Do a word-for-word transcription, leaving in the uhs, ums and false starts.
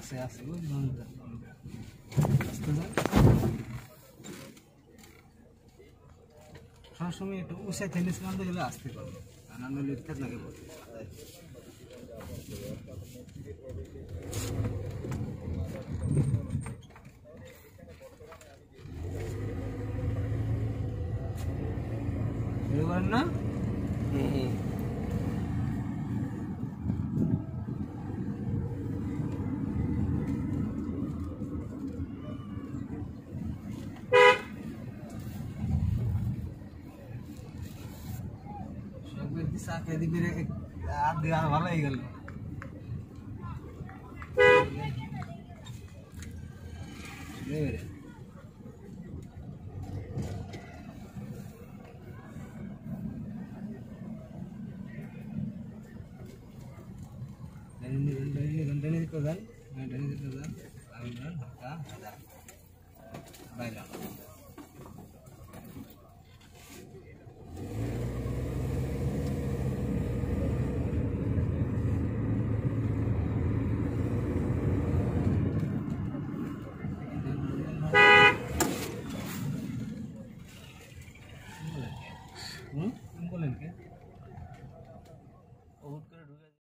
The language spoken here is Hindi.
আছে আছে ওই বন্ধ আস্তে যান সবসময় একটু উঁচা টেনিস বান্ধে গেলে আসতে পারবো আনন্দ লিখতে নাকি বলতে এবার না হুম साके दी मेरे आप दिया वाला ही गल ले मेरे डंडी डंडी डंडी को जान डंडी को जान आगे जान का बाय